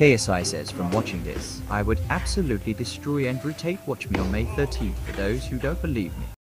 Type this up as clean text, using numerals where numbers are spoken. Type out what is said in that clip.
KSI says, from watching this, I would absolutely destroy Andrew Tate. Watch me on May 13th for those who don't believe me.